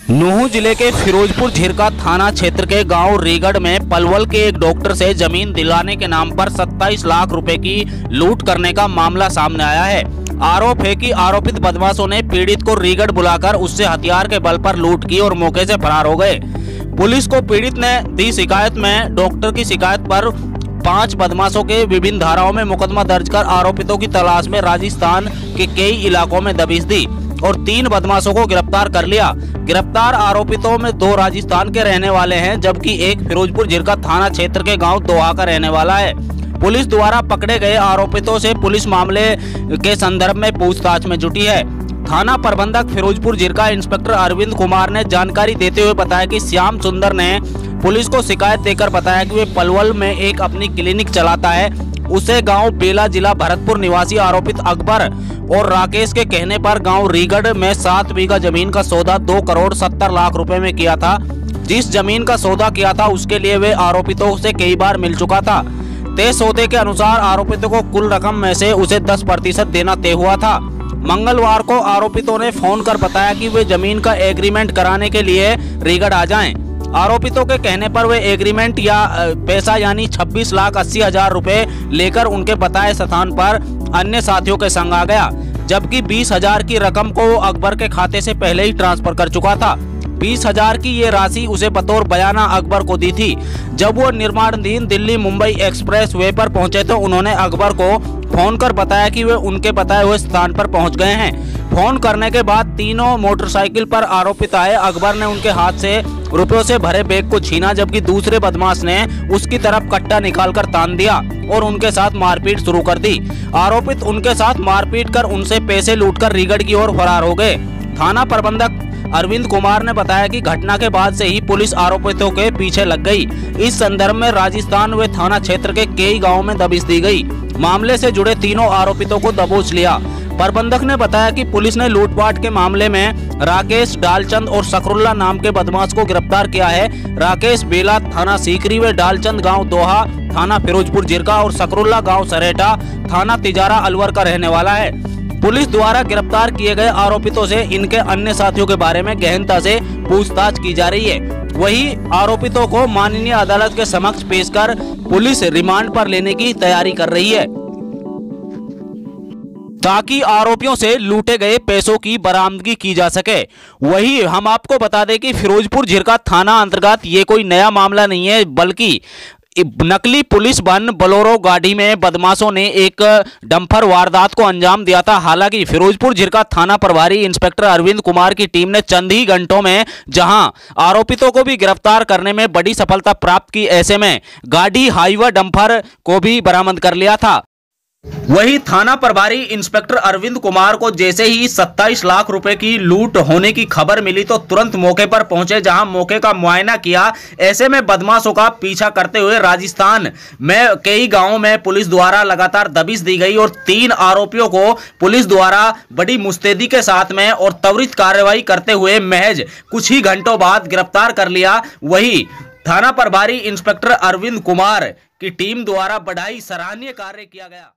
नूंह जिले के फिरोजपुर झिरका थाना क्षेत्र के गांव रीगढ़ में पलवल के एक डॉक्टर से जमीन दिलाने के नाम पर 27 लाख रुपए की लूट करने का मामला सामने आया है। आरोप है कि आरोपित बदमाशों ने पीड़ित को रीगढ़ बुलाकर उससे हथियार के बल पर लूट की और मौके से फरार हो गए। पुलिस को पीड़ित ने दी शिकायत में डॉक्टर की शिकायत पर 5 बदमाशों के विभिन्न धाराओं में मुकदमा दर्ज कर आरोपितों की तलाश में राजस्थान के कई इलाकों में दबिश दी और 3 बदमाशों को गिरफ्तार कर लिया। गिरफ्तार आरोपितों में 2 राजस्थान के रहने वाले हैं, जबकि एक फिरोजपुर झिरका थाना क्षेत्र के गांव दोहा का रहने वाला है। पुलिस द्वारा पकड़े गए आरोपितों से पुलिस मामले के संदर्भ में पूछताछ में जुटी है। थाना प्रबंधक फिरोजपुर झिरका इंस्पेक्टर अरविंद कुमार ने जानकारी देते हुए बताया कि श्याम सुंदर ने पुलिस को शिकायत देकर बताया कि वे पलवल में एक अपनी क्लिनिक चलाता है। उसे गांव बेला जिला भरतपुर निवासी आरोपित अकबर और राकेश के कहने पर गांव रीगढ़ में 7 बीघा जमीन का सौदा 2 करोड़ 70 लाख रुपए में किया था। जिस जमीन का सौदा किया था उसके लिए वे आरोपितों से कई बार मिल चुका था। तय सौदे के अनुसार आरोपितों को कुल रकम में से उसे 10% देना तय हुआ था। मंगलवार को आरोपितों ने फोन कर बताया कि वे जमीन का एग्रीमेंट कराने के लिए रीगढ़ आ जाएं। आरोपितों के कहने पर वे एग्रीमेंट या पैसा यानी 26,80,000 रुपए लेकर उनके बताए स्थान पर अन्य साथियों के संग आ गया, जबकि 20,000 की रकम को वो अकबर के खाते से पहले ही ट्रांसफर कर चुका था। 20,000 की ये राशि उसे बतौर बयाना अकबर को दी थी। जब वो निर्माणाधीन दिल्ली मुंबई एक्सप्रेस वे पर पहुंचे तो उन्होंने अकबर को फोन कर बताया कि वे उनके बताए हुए स्थान पर पहुंच गए हैं। फोन करने के बाद तीनों मोटरसाइकिल पर आरोपित आए। अकबर ने उनके हाथ से रुपयों से भरे बैग को छीना, जबकि दूसरे बदमाश ने उसकी तरफ कट्टा निकालकर तान दिया और उनके साथ मारपीट शुरू कर दी। आरोपित उनके साथ मारपीट कर उनसे पैसे लूटकर रीगढ़ की ओर फरार हो गए। थाना प्रबंधक अरविंद कुमार ने बताया कि घटना के बाद से ही पुलिस आरोपितों के पीछे लग गई। इस संदर्भ में राजस्थान व थाना क्षेत्र के कई गांवों में दबिश दी गई। मामले से जुड़े तीनों आरोपितों को दबोच लिया। प्रबंधक ने बताया कि पुलिस ने लूटपाट के मामले में राकेश, डालचंद और सकरुल्ला नाम के बदमाश को गिरफ्तार किया है। राकेश बेला थाना सीकरी व डालचंद गांव दोहा थाना फिरोजपुर झिरका और सकरुल्ला गांव सरेटा थाना तिजारा अलवर का रहने वाला है। पुलिस द्वारा गिरफ्तार किए गए आरोपितों से इनके अन्य साथियों के बारे में गहनता से पूछताछ की जा रही है। वही आरोपितों को माननीय अदालत के समक्ष पेश कर पुलिस रिमांड पर लेने की तैयारी कर रही है, ताकि आरोपियों से लूटे गए पैसों की बरामदगी की जा सके। वही हम आपको बता दें कि फिरोजपुर झिरका थाना अंतर्गत ये कोई नया मामला नहीं है, बल्कि नकली पुलिस वन बोलेरो गाड़ी में बदमाशों ने एक डंपर वारदात को अंजाम दिया था। हालांकि फिरोजपुर झिरका थाना प्रभारी इंस्पेक्टर अरविंद कुमार की टीम ने चंद ही घंटों में जहां आरोपितों को भी गिरफ्तार करने में बड़ी सफलता प्राप्त की, ऐसे में गाड़ी हाईवा डंपर को भी बरामद कर लिया था। वही थाना प्रभारी इंस्पेक्टर अरविंद कुमार को जैसे ही 27 लाख रुपए की लूट होने की खबर मिली तो तुरंत मौके पर पहुंचे, जहां मौके का मुआयना किया। ऐसे में बदमाशों का पीछा करते हुए राजस्थान में कई गांवों में पुलिस द्वारा लगातार दबिश दी गई और 3 आरोपियों को पुलिस द्वारा बड़ी मुस्तैदी के साथ में और त्वरित कार्रवाई करते हुए महज कुछ ही घंटों बाद गिरफ्तार कर लिया। वही थाना प्रभारी इंस्पेक्टर अरविंद कुमार की टीम द्वारा बड़ा ही सराहनीय कार्य किया गया।